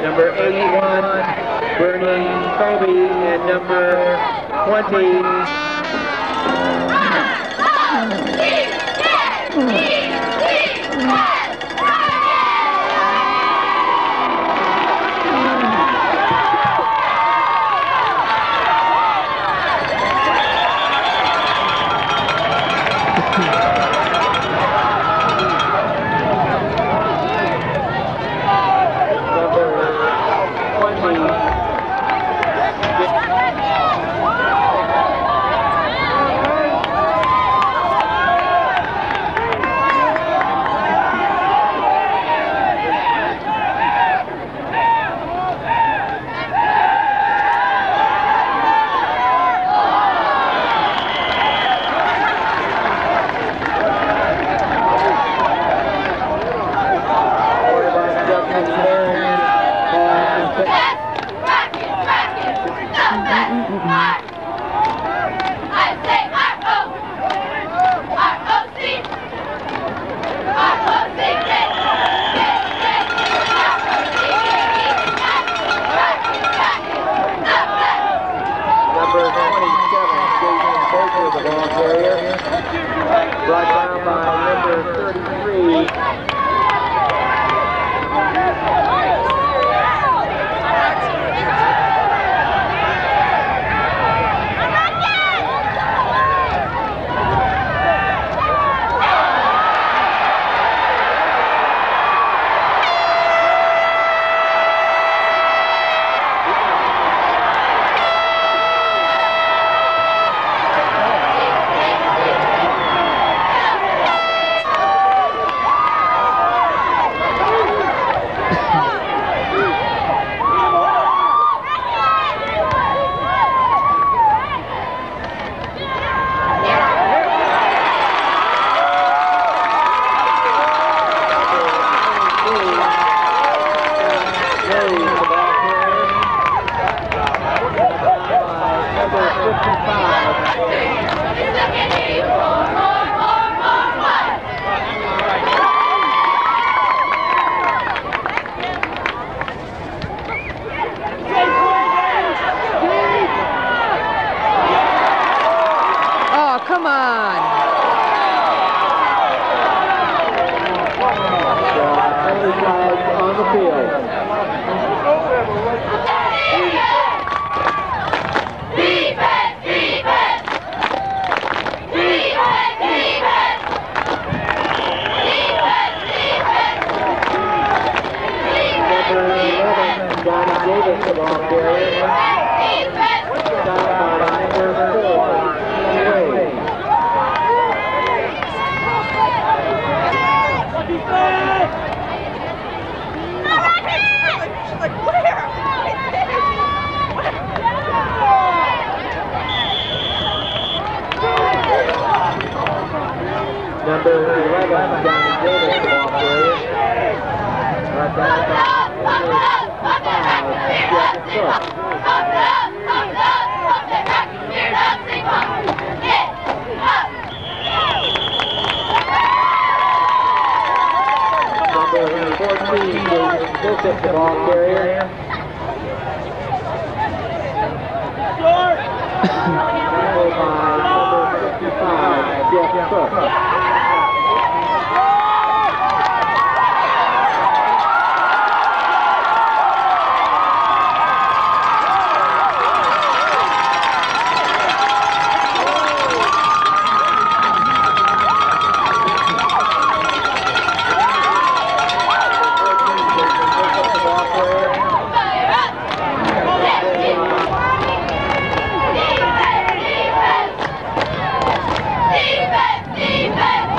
number 81, Bernie Colby, and number 20, brought down by number 33. Come on. On the field. Defense! Defense! Defense! Defense! Defense! Defense! Number 11, Johnny Davis, the ball carrier. Down by number 4. Number 11, Johnny Davis, the ball carrier. Right down by number 5, Number 14, Joseph, the ball carrier. Followed by number 55, Jeff Cook. Defense! Defense!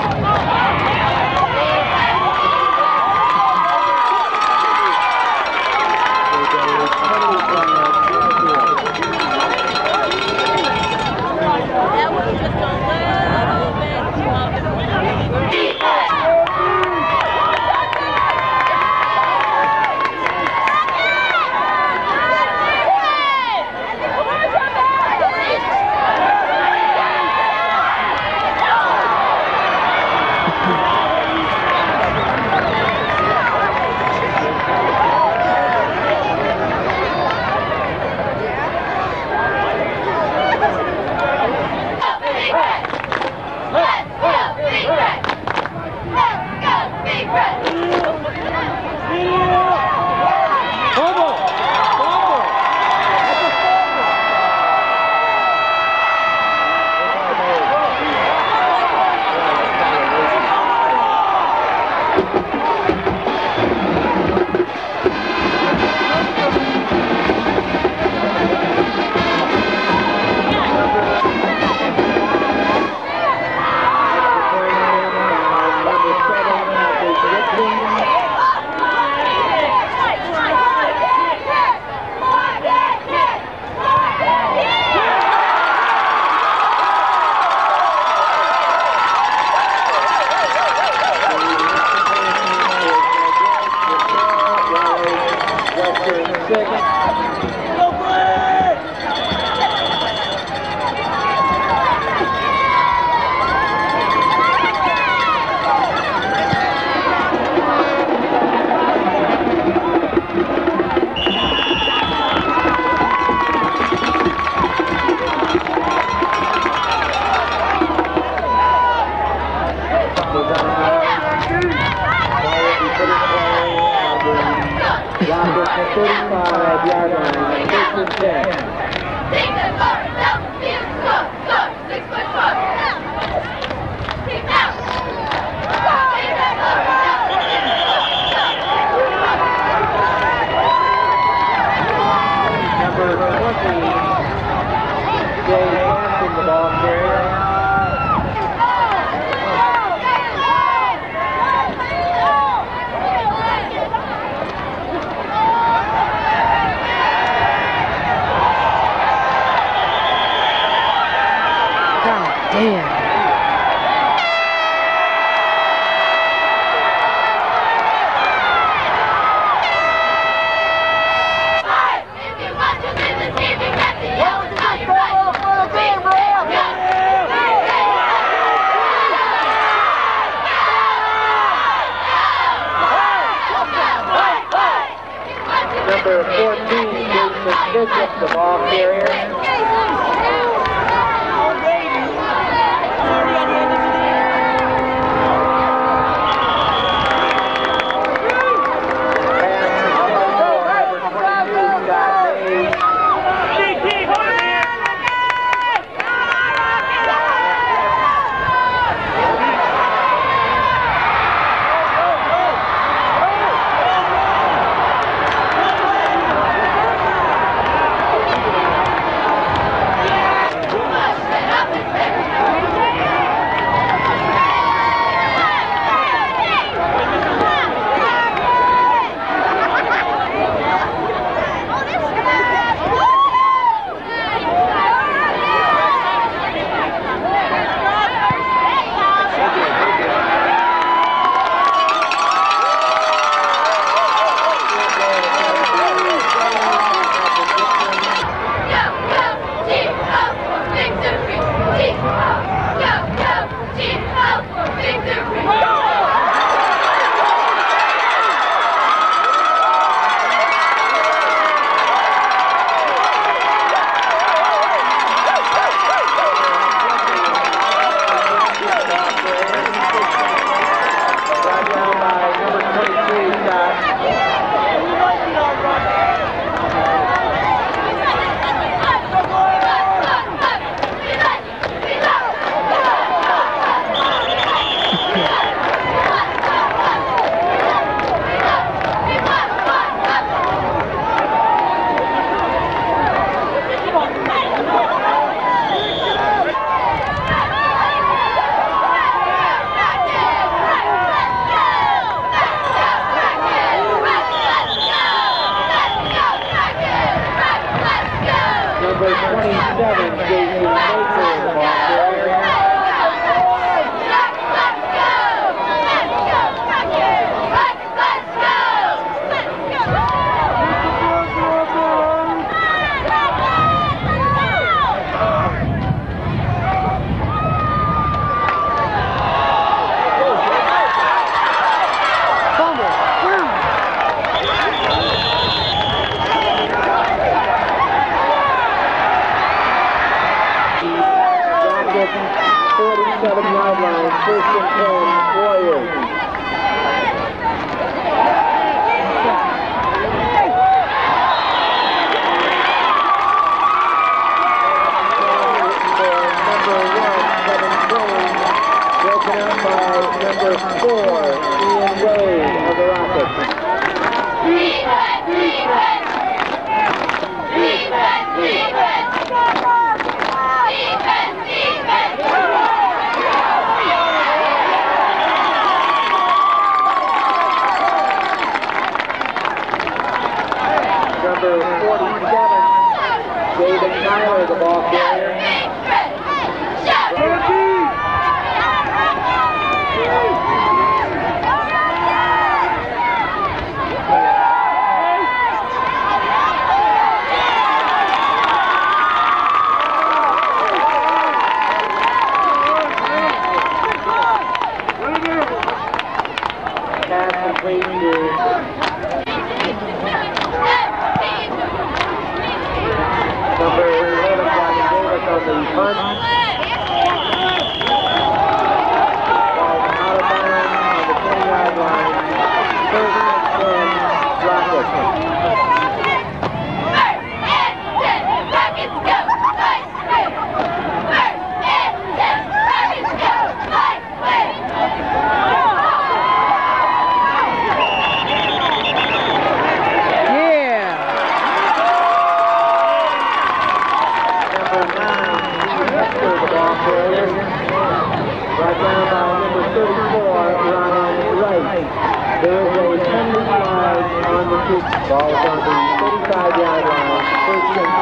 Ball is on the 35-yard line, first and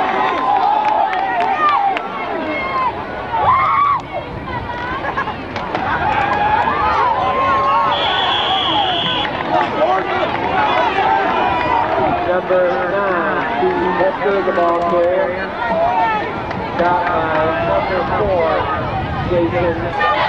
10. Number 9, Hector, the ball carrier. Got by number 4, Jason.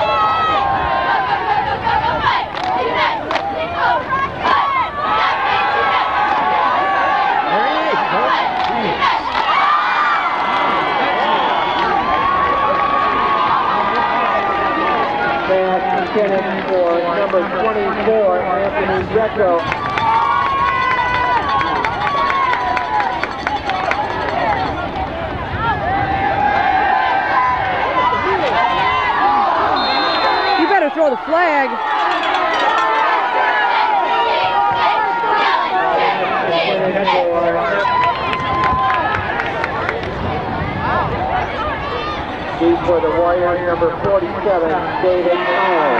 Lieutenant for number 24, Anthony Greco. You better throw the flag. He's for the Warriors, number 47, David Myers.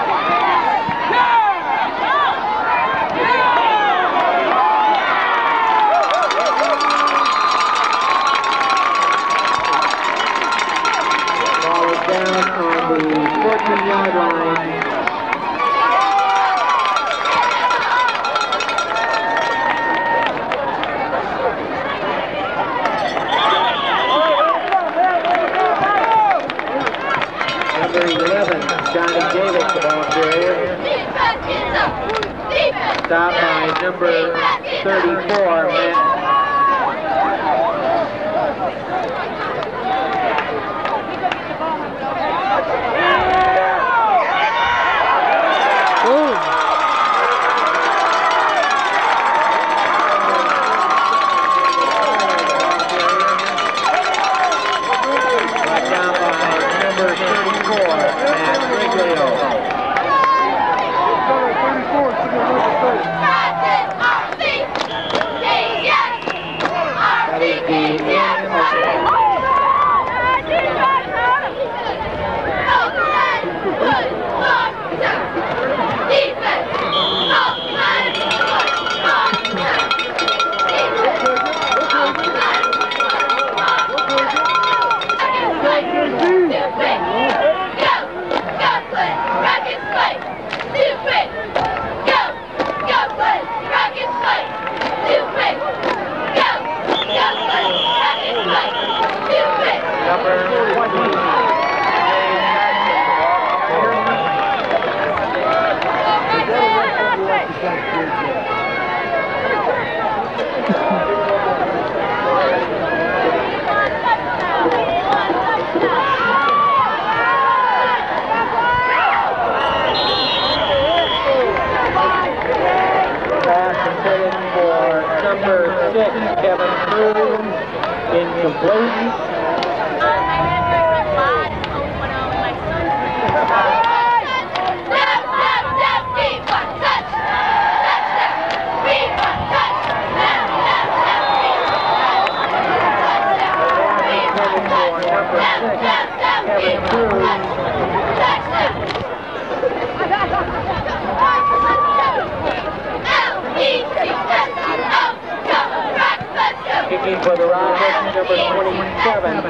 Ball is down on the 14-yard line. Number 11, Johnny Davis, the ball carrier. Stopped by number 34, Matt. Kicking for the Rockets, number 27.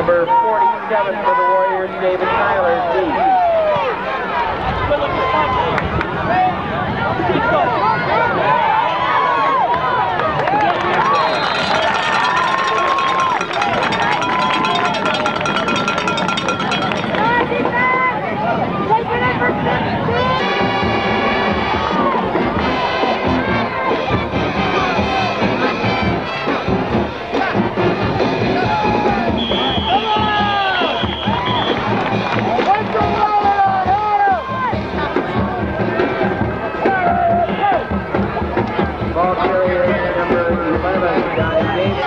Number 47 for the Warriors, David Tyler, D. Ball carrier number 11, Johnny Gates.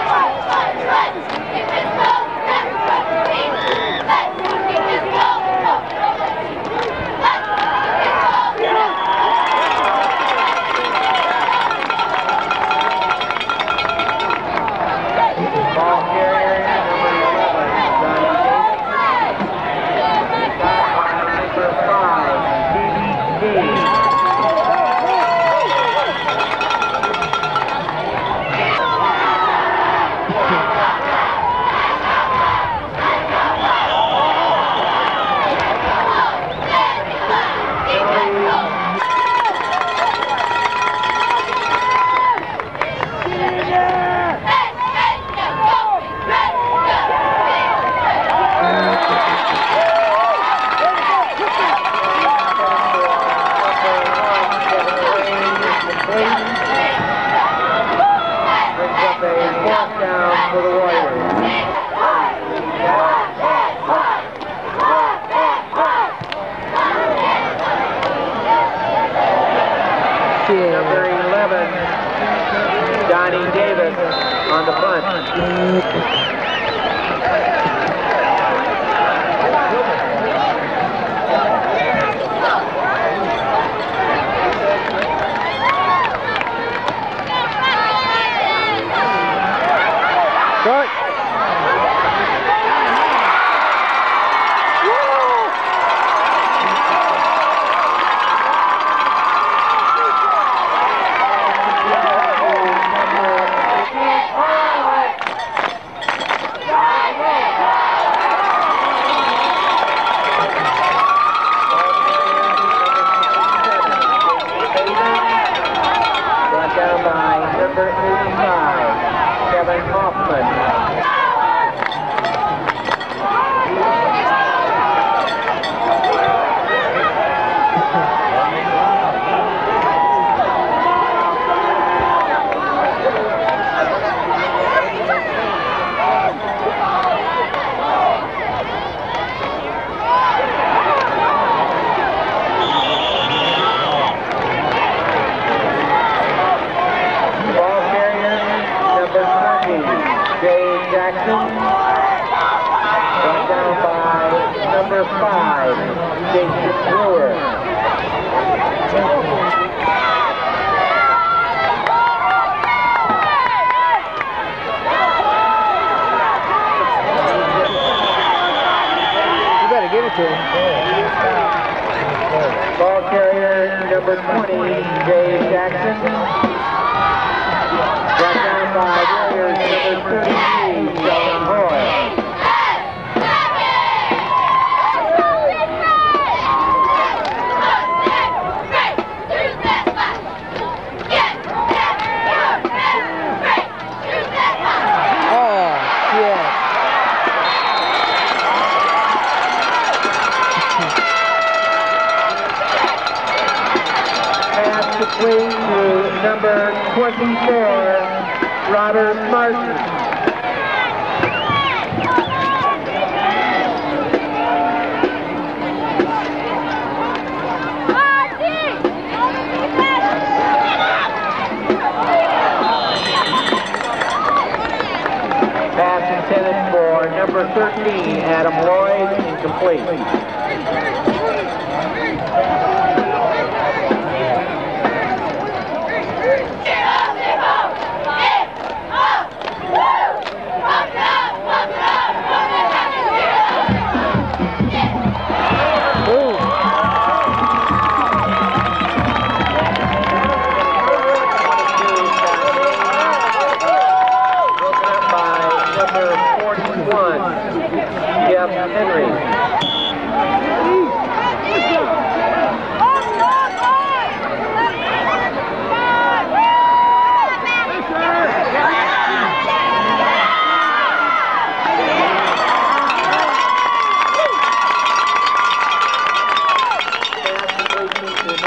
Ball carrier number 11, Johnny Gates. Shot by number 5, DBG. Down for the Warriors. Number 11, Johnny Davis on the punt. Good. Brought down by number 85, Kevin Hoffman. Ball carrier number 20, Jay Jackson. Brought down by number 5, Jason Brewer. You better give it to him. Ball carrier number 20, Jay Jackson. Brought down by Warriors number 33, John Hoy. Oh, yeah. Pass complete to number 24, Robert Martin. Pass intended for number 13, Adam Lloyd, incomplete. Broken up by number 41,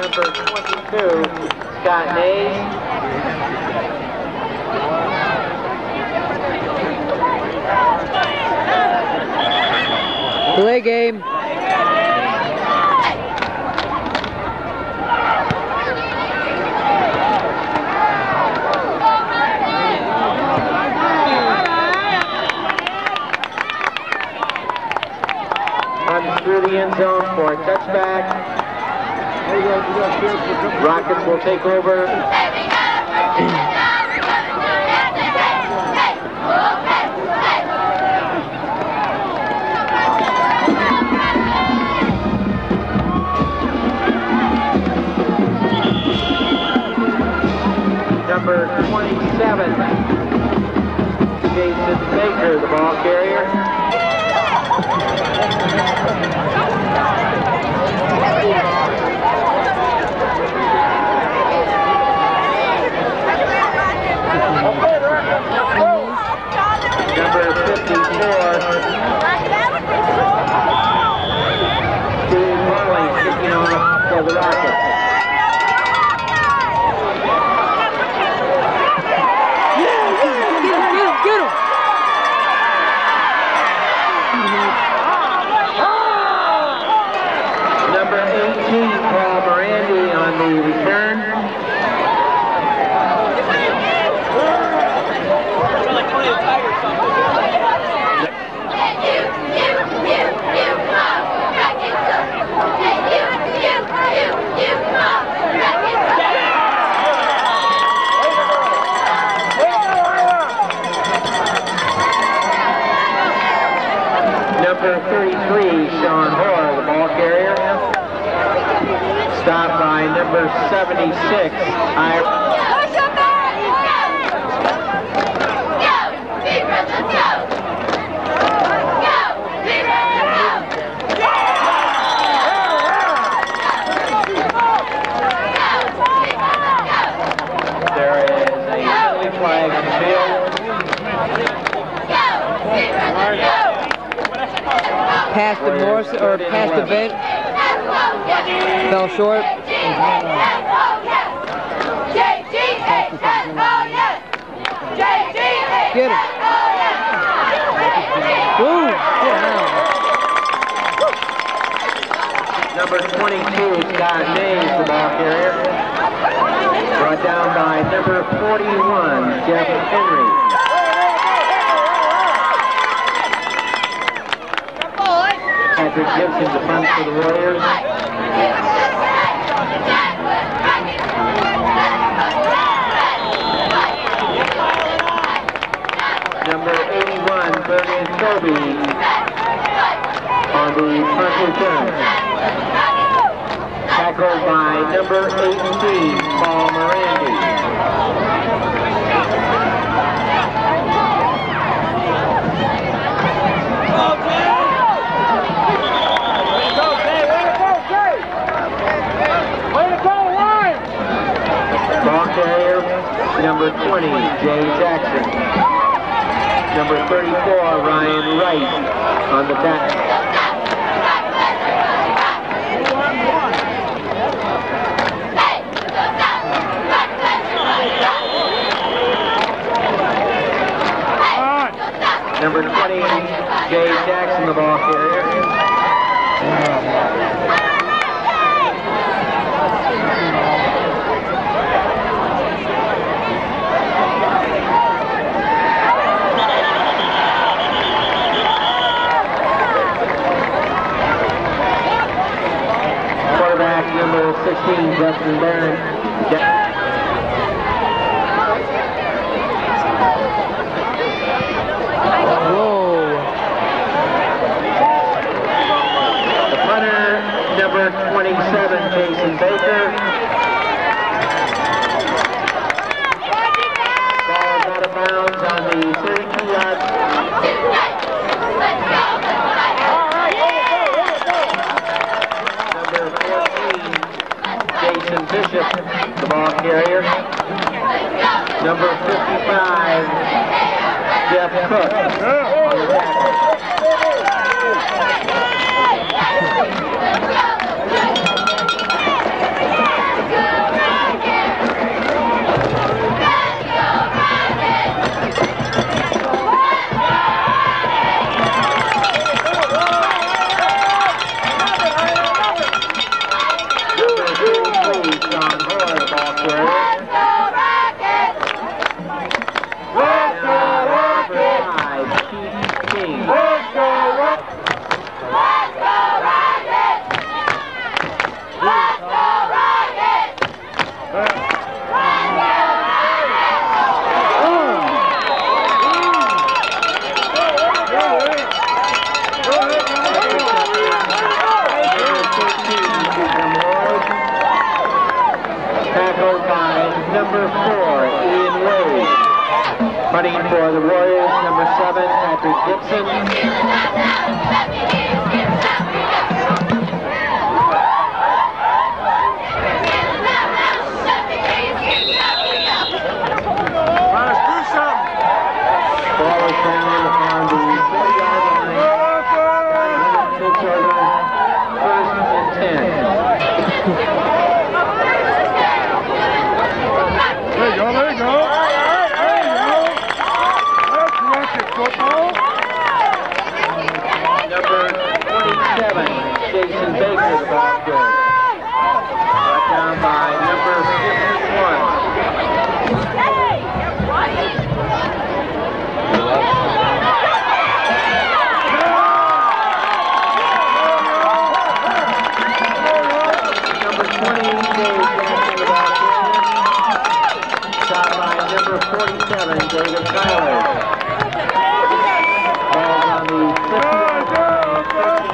number 22, Scott Nays. Play game. Runs through the end zone for a touchback. Rockets will take over. Number 27, Jason Baker, the ball carrier. Number 54, Steve Marley kicking off for the Rockets. Get him! Number 18, Paul Morandi on the return. Number 33, Sean Hoare, the ball carrier. Stopped by number 76, There is a penalty flag on the field. Past the Morris or past the bench. Fell short. Get him. Woo! Number 22, Scott Nays, the ball carrier. Brought down by number 41, Jeff Henry. Patrick Gibson, the punt for the Warriors. Number 81, Bernie Toby on the punt return. Tackled by number 18, Paul Morandi. Ball carrier, number 20, Jay Jackson. Number 34, Ryan Wright on the tackle. Number 20, Jay Jackson, the ball carrier. Quarterback number 16, Justin Barron. The punter, number 27, Jason Baker. Ball is out of bounds on the 32-yard. Number 14, Jason Bishop, the ball carrier. Number 55, Jeff Cook on the tackle. carrier. Let's go Rockets! Number 5, Chief King. Let's go Rockets! Let's go Rockets! Let's go Rockets! Let's go Tackled by number 4, Ian Wade. Running for the Warriors, number 7, Patrick Gibson. Ball is down on the 40-yard line. Takes over 1st and 10. There you go, there you go. There you go. That's Rocket football. Number 27, Jason Baker, the ball good. Brought down by number 51. Number 20, Dave Jackson, the ball good. Shot by number 47, David Tyler. Ball on the 50-yard line.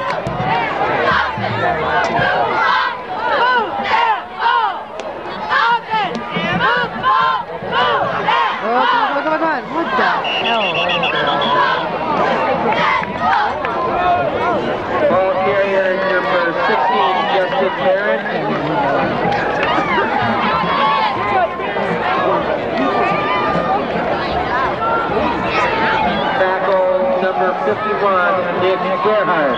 Come on. What the hell? Ball carrier number 16, Justin Barrett. Tackle number 51, Nick Gerhardt.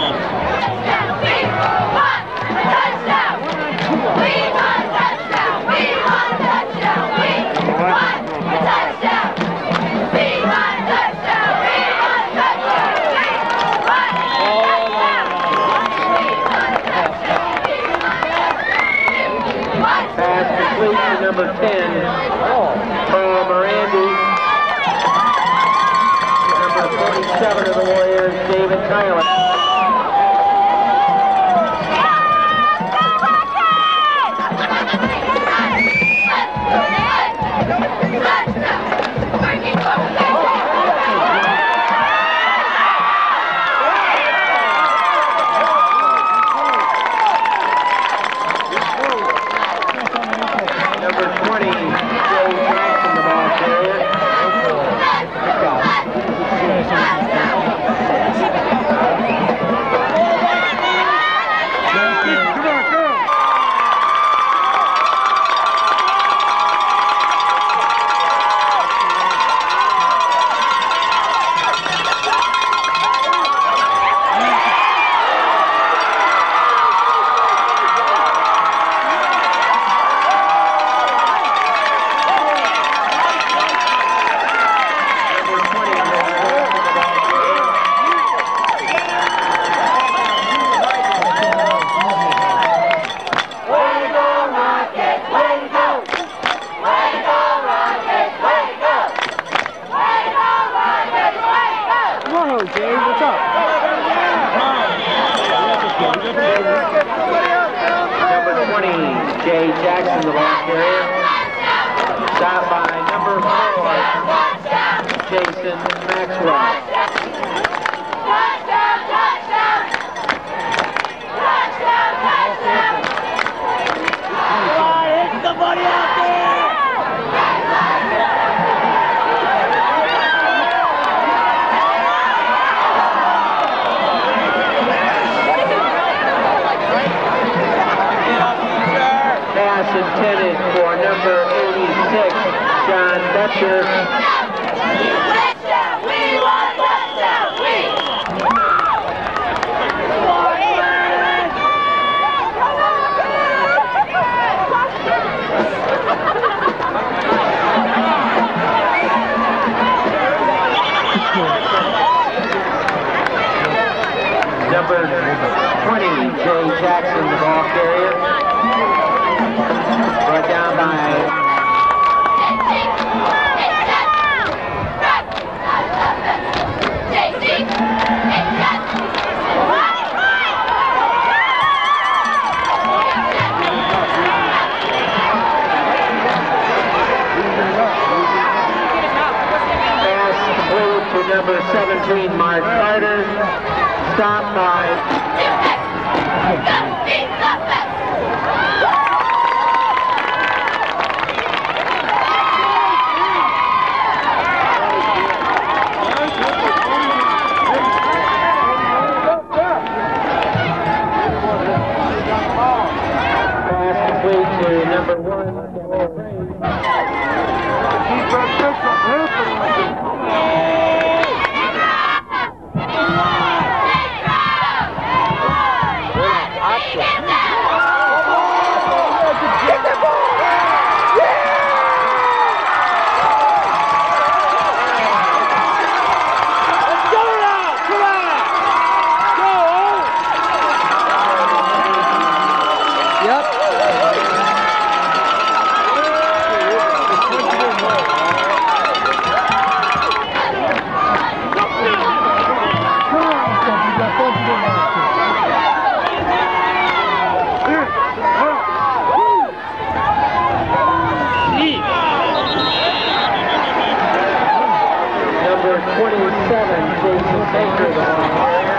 Pass complete to number 10, Paul Morandi. Number 47 of the Warriors, David Tyler. Number 20, Joe Jackson, the ball carrier. Number 20, Jay Jackson, the ball carrier. Shot by number 4, Jason Maxwell. Somebody out there! Pass intended for number 86, John Betcher. Number 20, Jay Jackson, the ball carrier. Brought down by number 17, Mark Carter. Stop by. Pass complete to number 1. Number 27, Jason Baker, the ball carrier.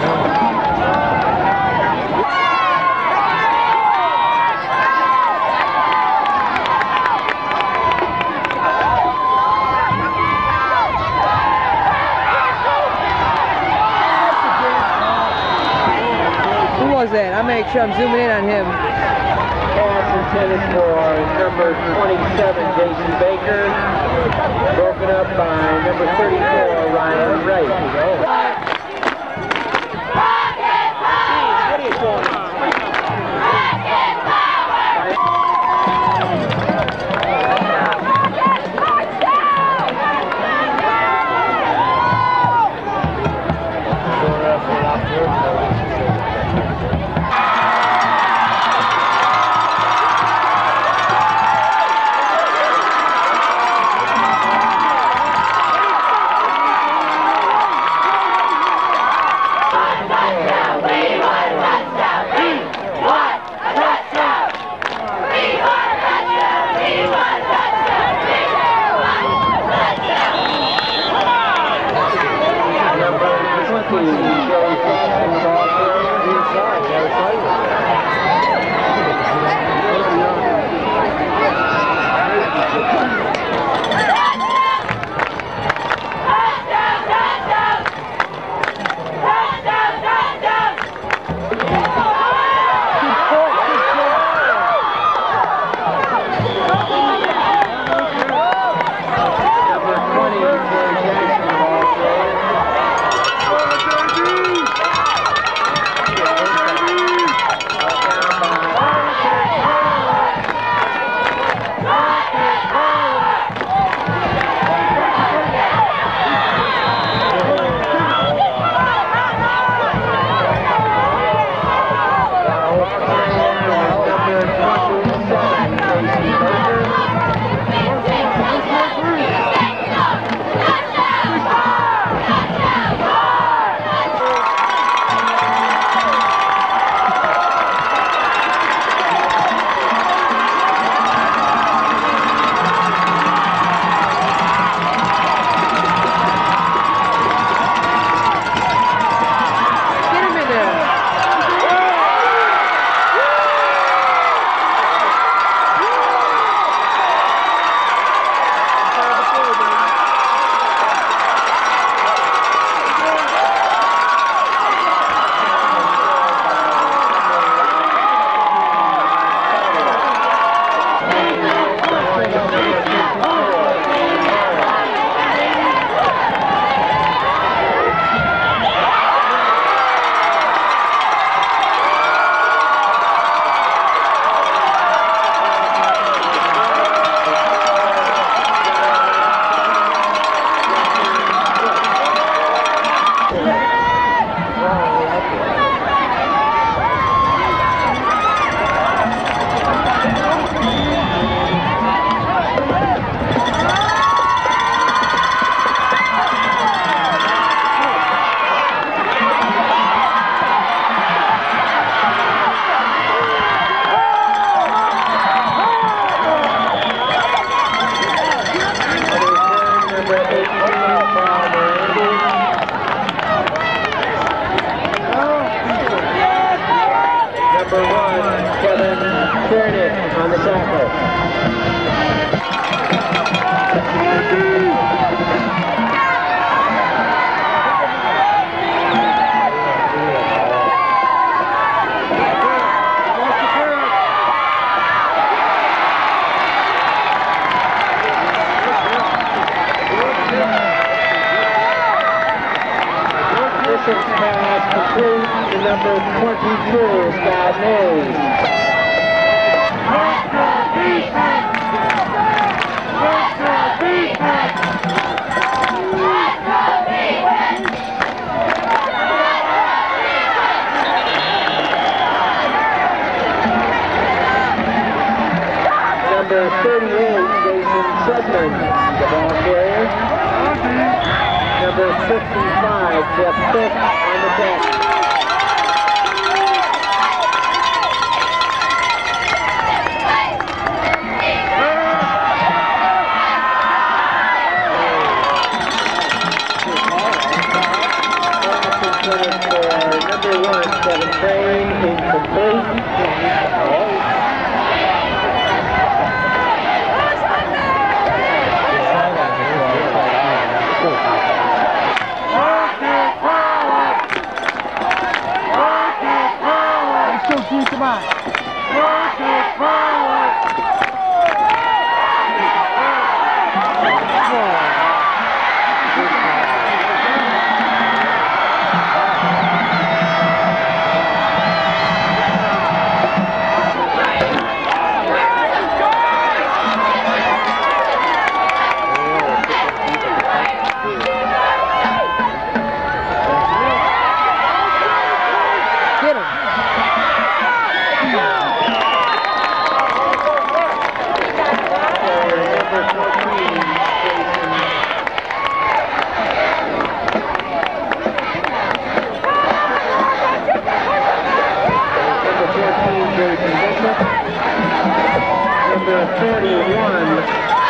Who was that? I'll make sure I'm zooming in on him. Pass intended for number 27, Jason Baker. Broken up by number 34, Ryan Wright. on the tackle. Pass complete to number 22, Scott Mays. Number 38, Jason Sudman, the ball carrier. Number 65, Jeff Cook on the deck. Number 1, Kevin Crane, incomplete. Come on. Number 31.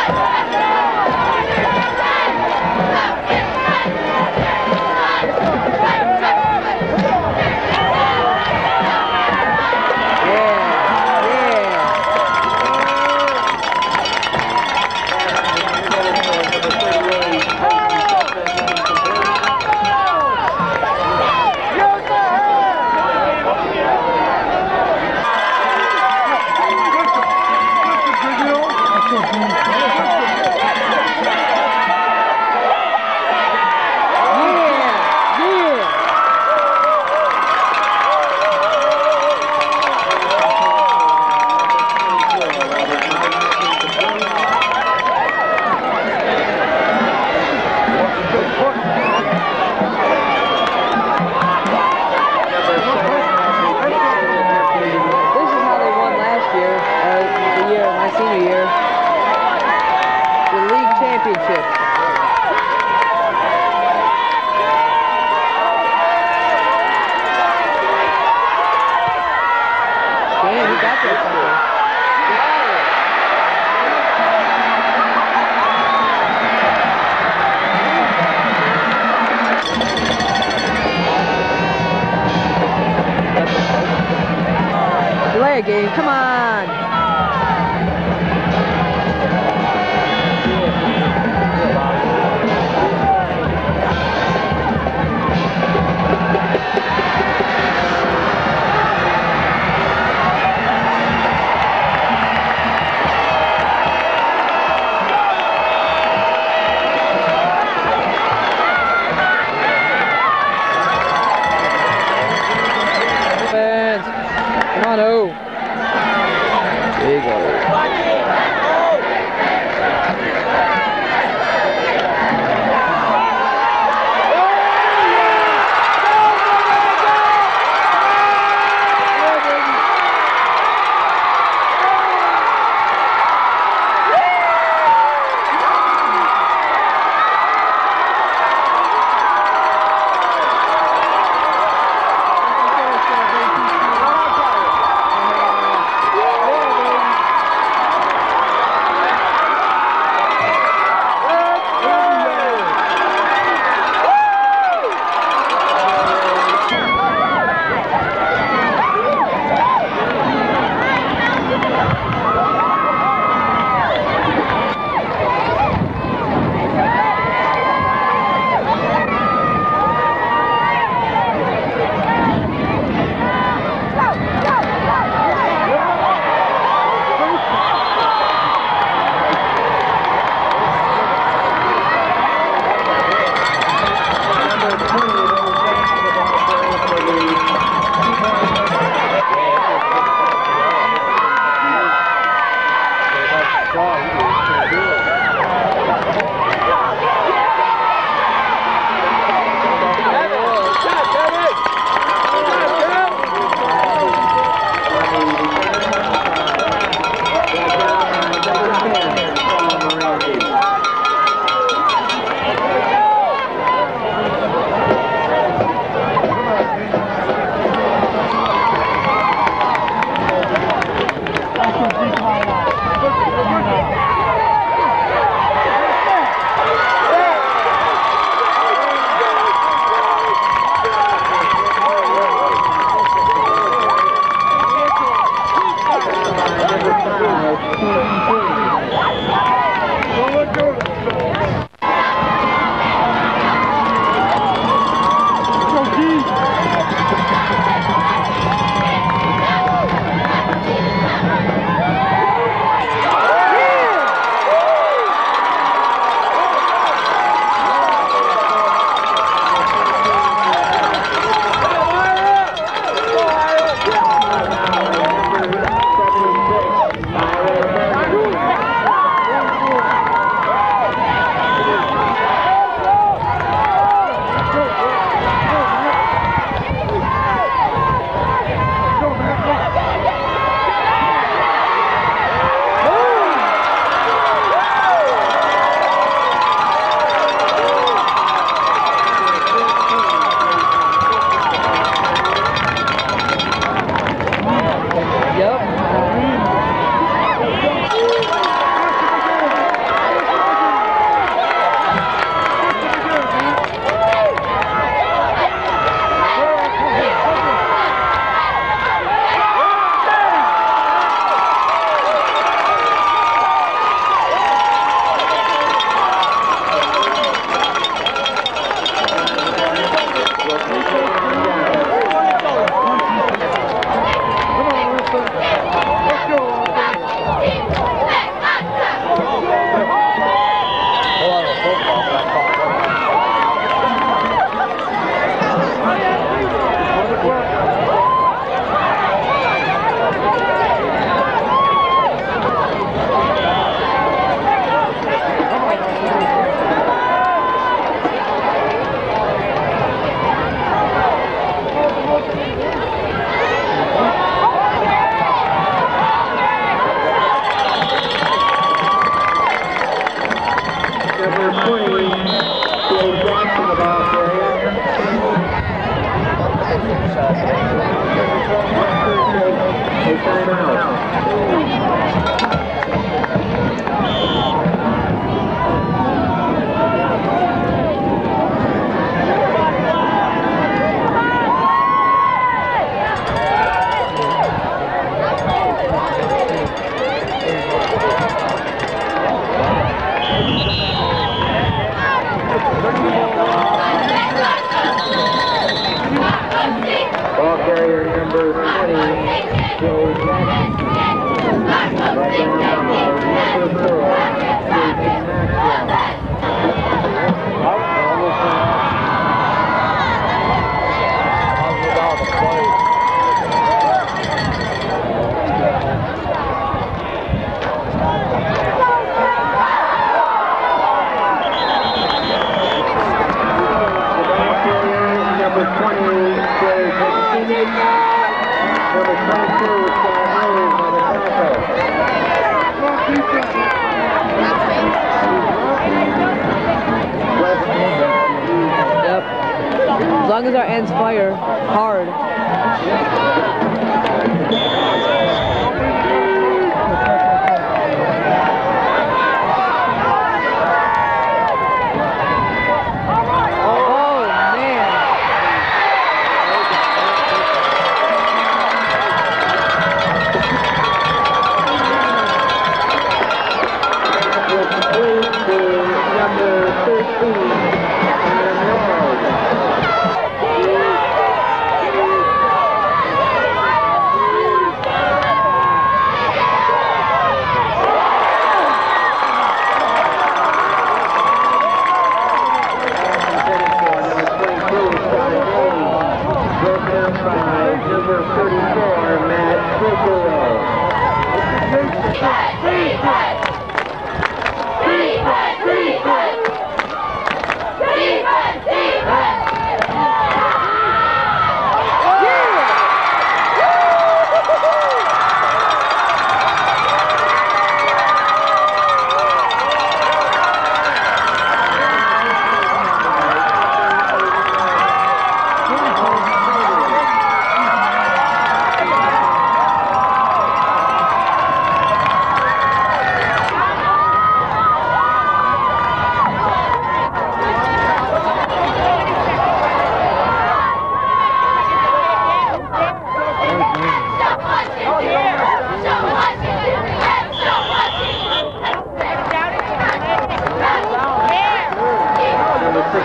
Game, come on! Come on, oh! Don't let go. Go, G. Ball carrier number 20, Joe Jackson. Right down number 4, Jason Number 20, Joe Jackson. Number 22, Scott Rose on the tackle. Yep. As long as our ends fire hard.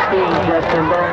16, Justin Ball.